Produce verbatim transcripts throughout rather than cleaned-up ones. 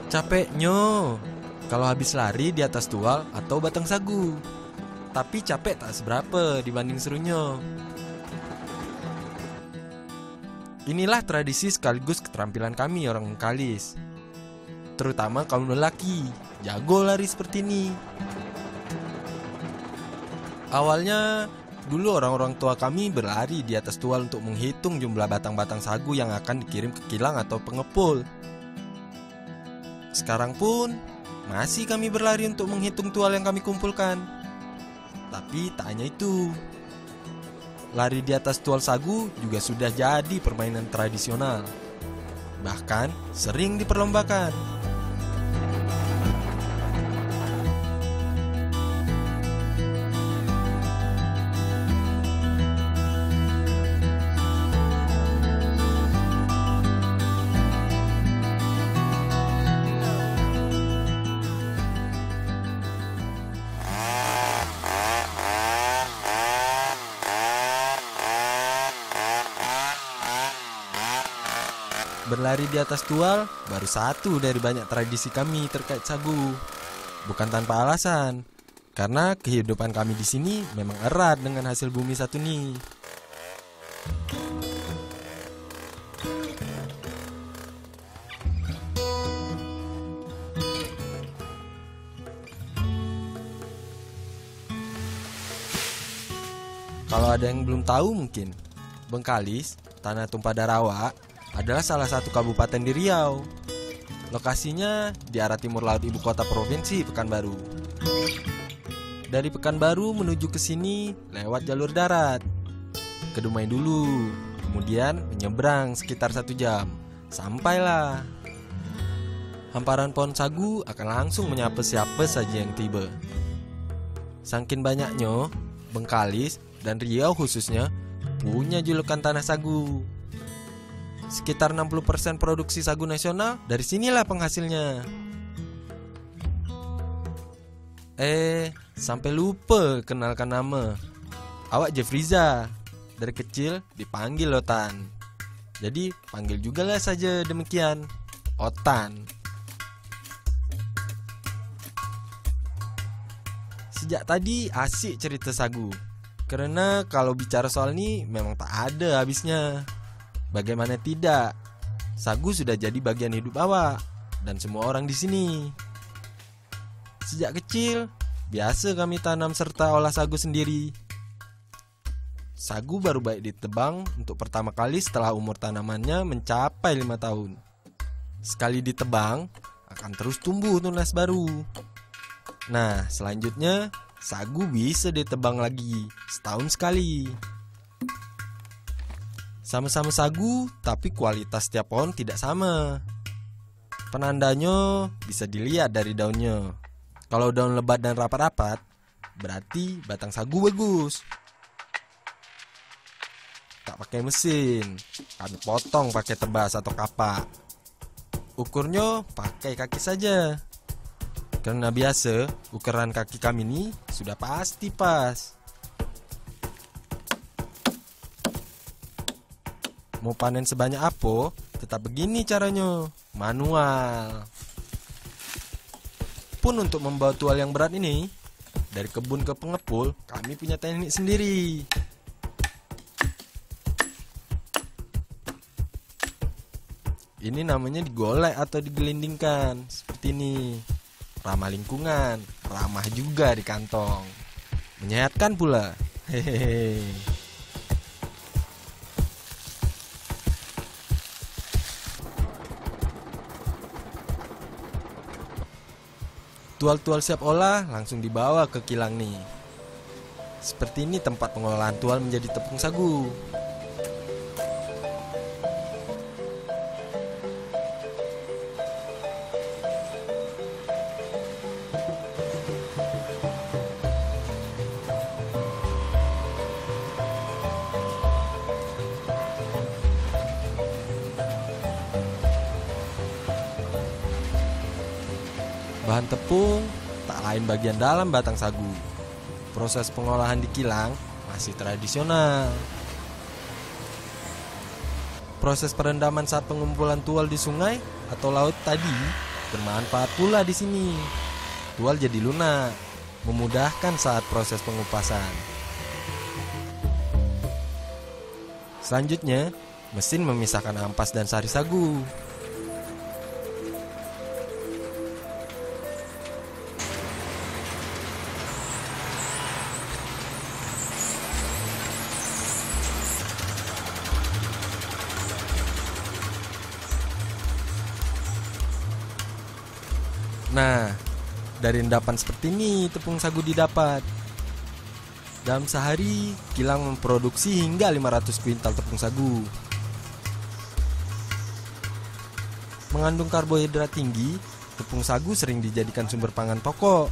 Capeknya kalau habis lari di atas tual atau batang sagu. Tapi capek tak seberapa dibanding serunya. Inilah tradisi sekaligus keterampilan kami orang Bengkalis. Terutama kaum lelaki, jago lari seperti ini. Awalnya, dulu orang-orang tua kami berlari di atas tual untuk menghitung jumlah batang-batang sagu yang akan dikirim ke kilang atau pengepul. Sekarang pun, masih kami berlari untuk menghitung tual yang kami kumpulkan. Tapi tak hanya itu. Lari di atas tual sagu juga sudah jadi permainan tradisional. Bahkan sering diperlombakan. Berlari di atas tual baru satu dari banyak tradisi kami terkait sagu. Bukan tanpa alasan, karena kehidupan kami di sini memang erat dengan hasil bumi satu ini. Kalau ada yang belum tahu mungkin, Bengkalis, Tanah Tumpah Darawa, adalah salah satu kabupaten di Riau. Lokasinya di arah timur laut ibu kota provinsi Pekanbaru. Dari Pekanbaru menuju ke sini lewat jalur darat ke Dumai dulu, kemudian menyeberang sekitar satu jam. Sampailah. Hamparan pohon sagu akan langsung menyapa siapa saja yang tiba. Saking banyaknya, Bengkalis dan Riau khususnya punya julukan tanah sagu. Sekitar enam puluh persen produksi sagu nasional dari sinilah penghasilnya. Eh, sampai lupa kenalkan nama. Awak Jeffriza. Dari kecil dipanggil Otan. Jadi panggil juga lah saja demikian, Otan. Sejak tadi asik cerita sagu. Karena kalau bicara soal ini memang tak ada habisnya. Bagaimana tidak? Sagu sudah jadi bagian hidup awak dan semua orang di sini. Sejak kecil, biasa kami tanam serta olah sagu sendiri. Sagu baru baik ditebang untuk pertama kali setelah umur tanamannya mencapai lima tahun. Sekali ditebang, akan terus tumbuh tunas baru. Nah, selanjutnya, sagu bisa ditebang lagi setahun sekali. Sama-sama sagu, tapi kualitas setiap pohon tidak sama. Penandanya bisa dilihat dari daunnya. Kalau daun lebat dan rapat-rapat, berarti batang sagu bagus. Tak pakai mesin, kami potong pakai tebas atau kapak. Ukurnya pakai kaki saja. Karena biasa, ukuran kaki kami ini sudah pasti pas. Mau panen sebanyak apa, tetap begini caranya, manual. Pun untuk membawa tual yang berat ini, dari kebun ke pengepul, kami punya teknik sendiri. Ini namanya digolek atau digelindingkan, seperti ini. Ramah lingkungan, ramah juga di kantong. Menyehatkan pula. Hehehe. Tual-tual siap olah langsung dibawa ke kilang nih. Seperti ini tempat pengolahan tual menjadi tepung sagu. Bahan tepung tak lain bagian dalam batang sagu. Proses pengolahan di kilang masih tradisional. Proses perendaman saat pengumpulan tual di sungai atau laut tadi Bermanfaat pula di sini. Tual jadi lunak, memudahkan saat proses pengupasan. Selanjutnya, mesin memisahkan ampas dan sari sagu. Nah, dari endapan seperti ini tepung sagu didapat. Dalam sehari, kilang memproduksi hingga lima ratus kuintal tepung sagu. Mengandung karbohidrat tinggi, tepung sagu sering dijadikan sumber pangan pokok.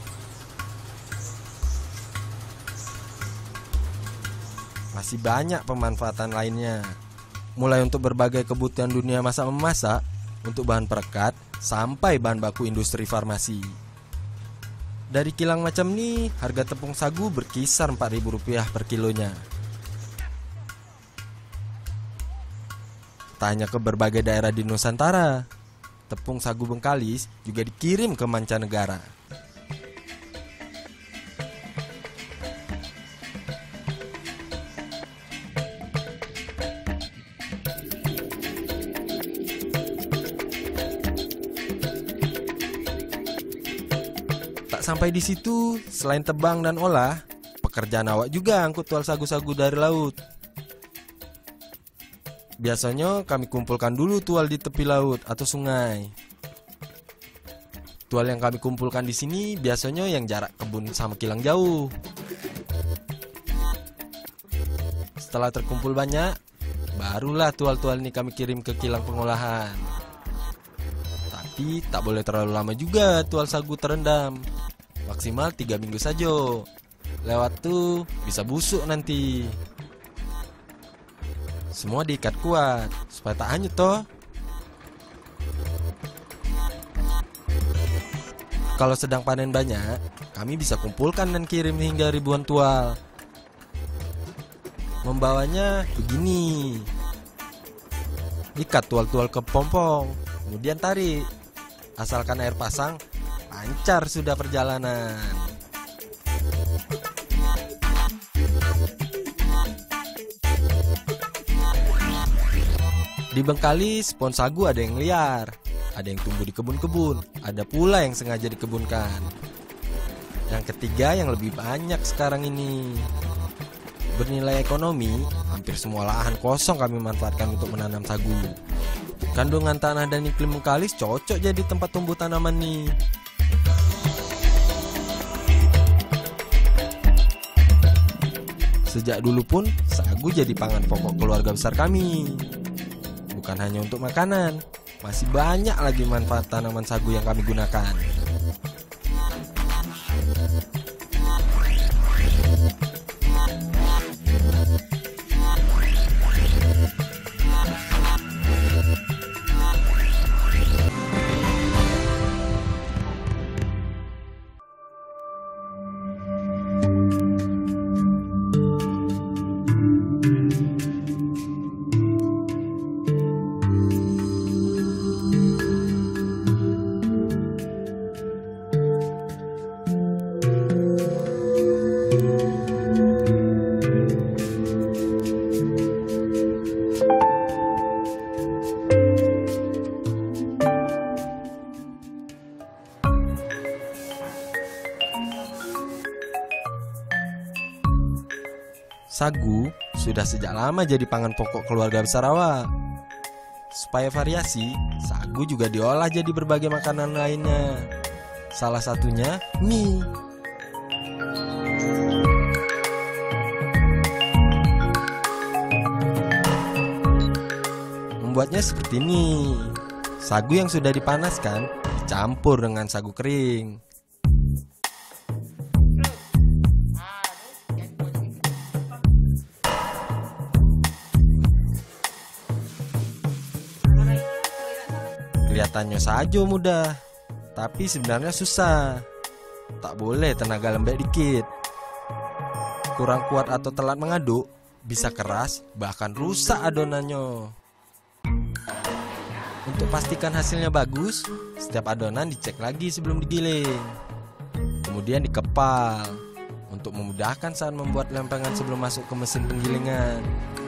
Masih banyak pemanfaatan lainnya, mulai untuk berbagai kebutuhan dunia masa memasak, untuk bahan perekat, sampai bahan baku industri farmasi. Dari kilang macam ini, harga tepung sagu berkisar empat ribu rupiah per kilonya. Tak hanya ke berbagai daerah di Nusantara, tepung sagu Bengkalis juga dikirim ke mancanegara. Tak sampai di situ, selain tebang dan olah, pekerjaan awak juga angkut tual sagu-sagu dari laut. Biasanya kami kumpulkan dulu tual di tepi laut atau sungai. Tual yang kami kumpulkan di sini biasanya yang jarak kebun sama kilang jauh. Setelah terkumpul banyak, barulah tual-tual ini kami kirim ke kilang pengolahan. Tapi tak boleh terlalu lama juga tual sagu terendam. Maksimal tiga minggu saja. Lewat tuh bisa busuk nanti. Semua diikat kuat supaya tak hanyut toh. Kalau sedang panen banyak, kami bisa kumpulkan dan kirim hingga ribuan tual. Membawanya begini. Ikat tual-tual ke pompong, kemudian tarik. Asalkan air pasang, lancar sudah perjalanan. Di Bengkalis, pohon sagu ada yang liar, ada yang tumbuh di kebun-kebun, ada pula yang sengaja dikebunkan. Yang ketiga yang lebih banyak sekarang ini. Bernilai ekonomi, hampir semua lahan kosong kami manfaatkan untuk menanam sagu. Kandungan tanah dan iklim Bengkalis cocok jadi tempat tumbuh tanaman nih. Sejak dulu pun, sagu jadi pangan pokok keluarga besar kami. Bukan hanya untuk makanan, masih banyak lagi manfaat tanaman sagu yang kami gunakan. Sagu sudah sejak lama jadi pangan pokok keluarga besar awak. Supaya variasi, sagu juga diolah jadi berbagai makanan lainnya. Salah satunya mie. Membuatnya seperti ini. Sagu yang sudah dipanaskan dicampur dengan sagu kering. Kelihatannya saja mudah, tapi sebenarnya susah. Tak boleh tenaga lembek dikit. Kurang kuat atau telat mengaduk, bisa keras bahkan rusak adonannya. Untuk Untuk pastikan hasilnya bagus, setiap adonan dicek lagi sebelum digiling. Kemudian dikepal untuk memudahkan saat membuat lempengan sebelum masuk ke mesin penggilingan.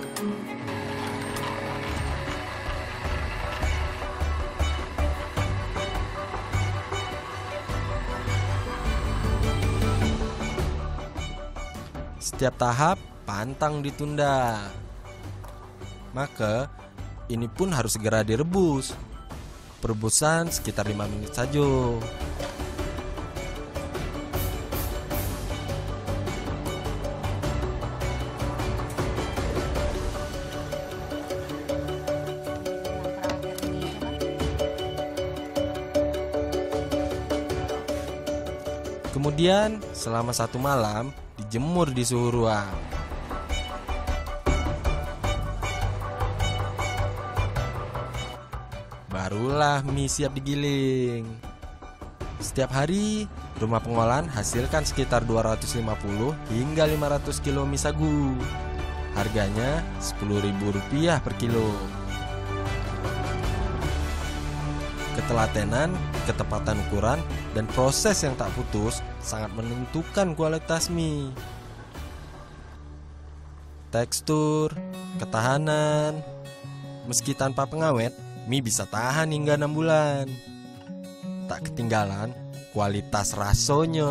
Setiap tahap pantang ditunda. Maka ini pun harus segera direbus. Perebusan sekitar lima menit saja. Kemudian selama satu malam dijemur di suhu ruang. Barulah mie siap digiling. Setiap hari rumah pengolahan hasilkan sekitar dua ratus lima puluh hingga lima ratus kilo mie sagu. Harganya sepuluh ribu rupiah per kilo. Ketelatenan, ketepatan ukuran, dan proses yang tak putus sangat menentukan kualitas mie. Tekstur, ketahanan. Meski tanpa pengawet, mie bisa tahan hingga enam bulan. Tak ketinggalan kualitas rasanya.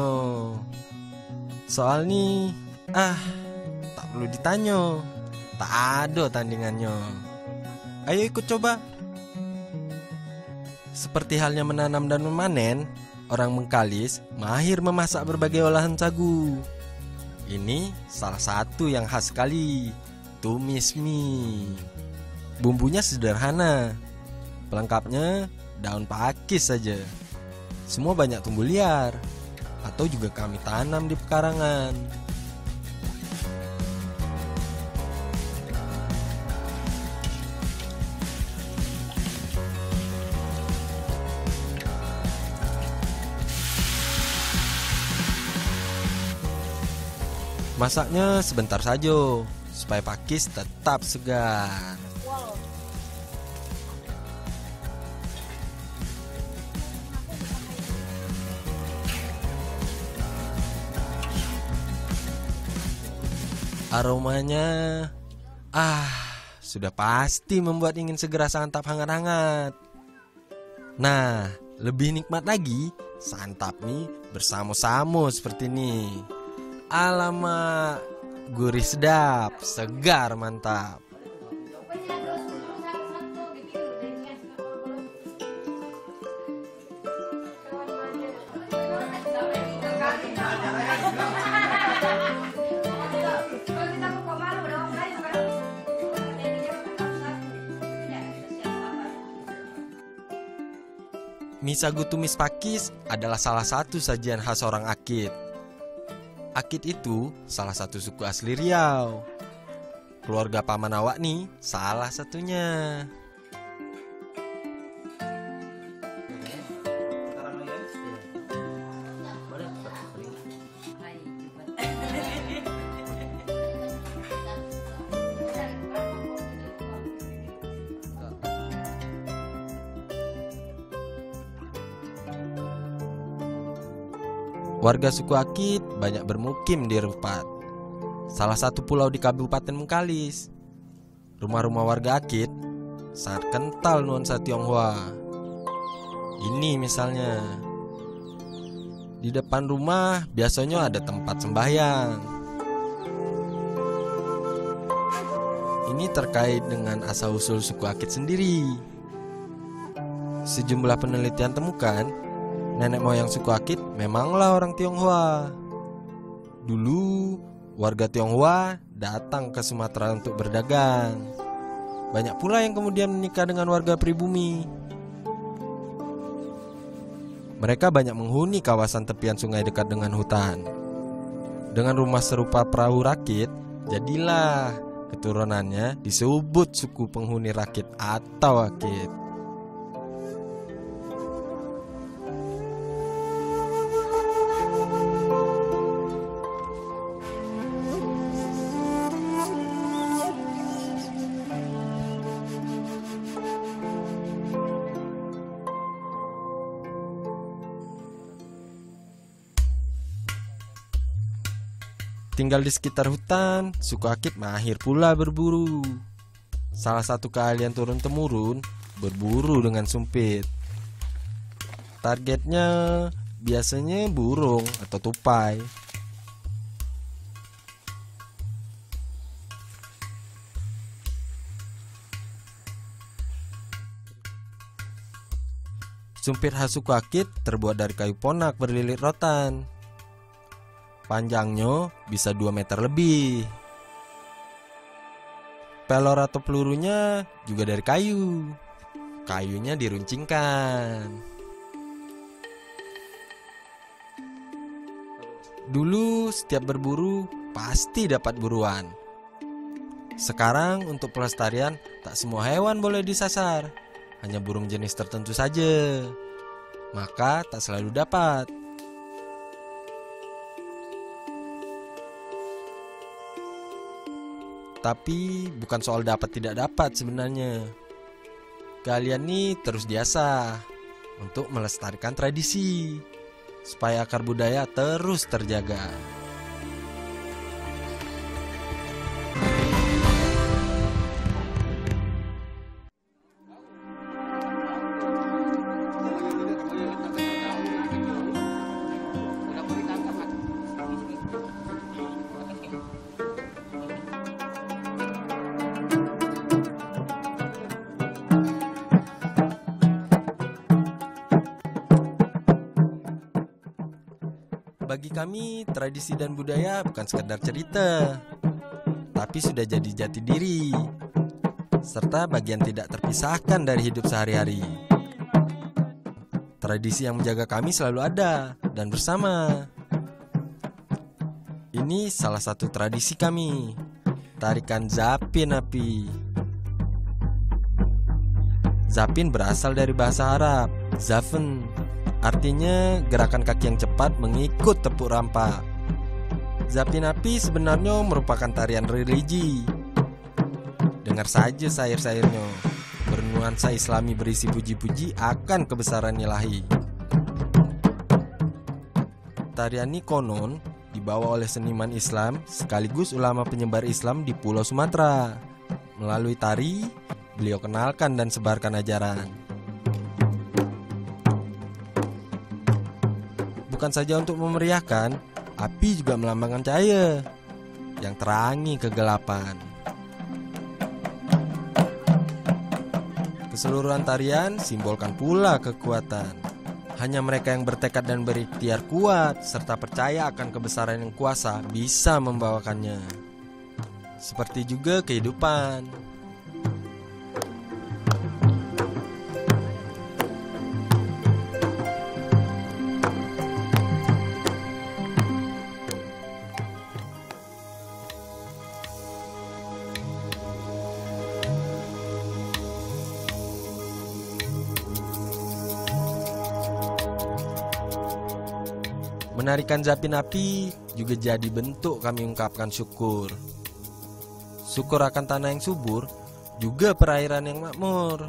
Soal nih, ah, tak perlu ditanya. Tak ada tandingannya. Ayo ikut coba. Seperti halnya menanam dan memanen, orang Bengkalis mahir memasak berbagai olahan sagu. Ini salah satu yang khas sekali, tumis mie. Bumbunya sederhana. Pelengkapnya daun pakis saja. Semua banyak tumbuh liar atau juga kami tanam di pekarangan. Masaknya sebentar saja supaya pakis tetap segar. Aromanya, ah, sudah pasti membuat ingin segera santap hangat-hangat. Nah, lebih nikmat lagi santap mie bersama-sama seperti ini. Alamak, gurih sedap, segar mantap. Mie sagu tumis pakis adalah salah satu sajian khas orang Akit. Akit itu salah satu suku asli Riau. Keluarga paman awak nih salah satunya. Warga suku Akit banyak bermukim di Rupat, salah satu pulau di Kabupaten Bengkalis. Rumah-rumah warga Akit sangat kental nuansa Tionghoa. Ini misalnya, di depan rumah biasanya ada tempat sembahyang. Ini terkait dengan asal-usul suku Akit sendiri. Sejumlah penelitian temukan nenek moyang suku Akit memanglah orang Tionghoa. Dulu warga Tionghoa datang ke Sumatera untuk berdagang. Banyak pula yang kemudian menikah dengan warga pribumi. Mereka banyak menghuni kawasan tepian sungai dekat dengan hutan. Dengan rumah serupa perahu rakit, jadilah keturunannya disebut suku penghuni rakit atau Akit. Tinggal di sekitar hutan, suku Akit mahir pula berburu. Salah satu keahlian turun-temurun, berburu dengan sumpit. Targetnya biasanya burung atau tupai. Sumpit khas suku Akit terbuat dari kayu ponak berlilit rotan. Panjangnya bisa dua meter lebih. Pelor atau pelurunya juga dari kayu. Kayunya diruncingkan. Dulu setiap berburu pasti dapat buruan. Sekarang untuk pelestarian tak semua hewan boleh disasar, hanya burung jenis tertentu saja. Maka tak selalu dapat. Tapi bukan soal dapat tidak dapat sebenarnya. Kalian nih terus diasah untuk melestarikan tradisi supaya akar budaya terus terjaga. Bagi kami, tradisi dan budaya bukan sekedar cerita, tapi sudah jadi jati diri, serta bagian tidak terpisahkan dari hidup sehari-hari. Tradisi yang menjaga kami selalu ada dan bersama. Ini salah satu tradisi kami, tarikan Zapin Api. Zapin berasal dari bahasa Arab, Zafen. Artinya gerakan kaki yang cepat mengikut tepuk rampak. Zapin Api sebenarnya merupakan tarian religi. Dengar saja syair-syairnya, bernuansa islami berisi puji-puji akan kebesaran ilahi. Tarian ini konon dibawa oleh seniman Islam sekaligus ulama penyebar Islam di Pulau Sumatera. Melalui tari, beliau kenalkan dan sebarkan ajaran. Bukan saja untuk memeriahkan, api juga melambangkan cahaya yang terangi kegelapan. Keseluruhan tarian simbolkan pula kekuatan. Hanya mereka yang bertekad dan berikhtiar kuat serta percaya akan kebesaran yang kuasa bisa membawakannya. Seperti juga kehidupan. Menarikan Zapin Api juga jadi bentuk kami ungkapkan syukur. Syukur akan tanah yang subur, juga perairan yang makmur.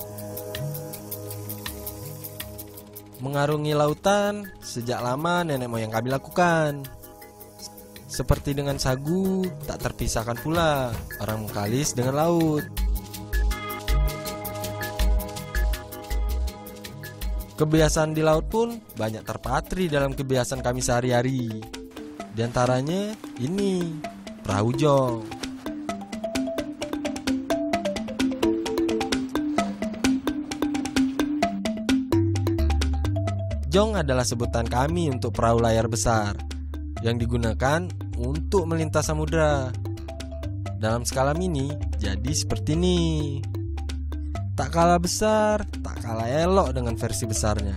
Mengarungi lautan sejak lama nenek moyang kami lakukan. Seperti dengan sagu, tak terpisahkan pula orang Mengkalis dengan laut. Kebiasaan di laut pun banyak terpatri dalam kebiasaan kami sehari-hari. Di antaranya ini, perahu jong. Jong adalah sebutan kami untuk perahu layar besar yang digunakan untuk melintas samudra. Dalam skala mini, jadi seperti ini. Tak kalah besar, tak kalah elok dengan versi besarnya.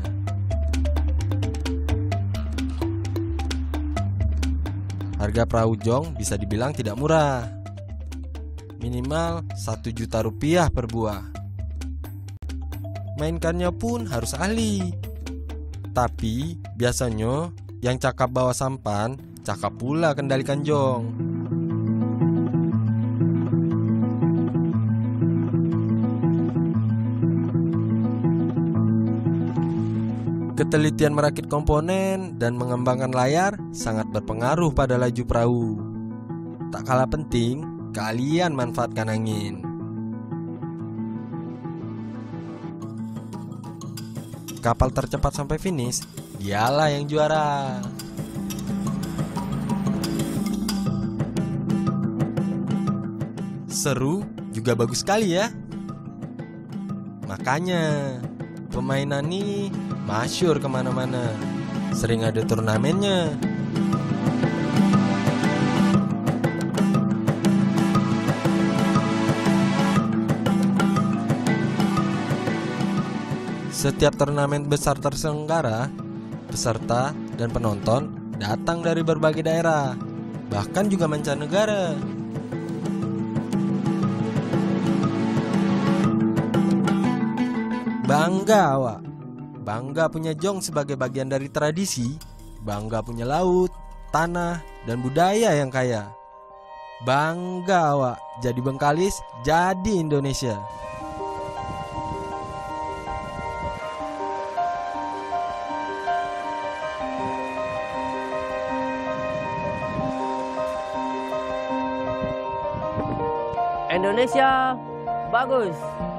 Harga perahu jong bisa dibilang tidak murah. Minimal satu juta rupiah per buah. Mainkannya pun harus ahli. Tapi biasanya yang cakap bawa sampan, cakap pula kendalikan jong. Ketelitian merakit komponen dan mengembangkan layar sangat berpengaruh pada laju perahu. Tak kalah penting, kalian manfaatkan angin. Kapal tercepat sampai finish, dialah yang juara. Seru juga bagus sekali ya. Makanya pemainan ini masyhur kemana-mana. Sering ada turnamennya. Setiap turnamen besar terselenggara, peserta dan penonton datang dari berbagai daerah, bahkan juga mancanegara. Bangga awak, bangga punya Jong sebagai bagian dari tradisi, bangga punya laut, tanah, dan budaya yang kaya. Bangga awak, jadi Bengkalis, jadi Indonesia. Indonesia bagus.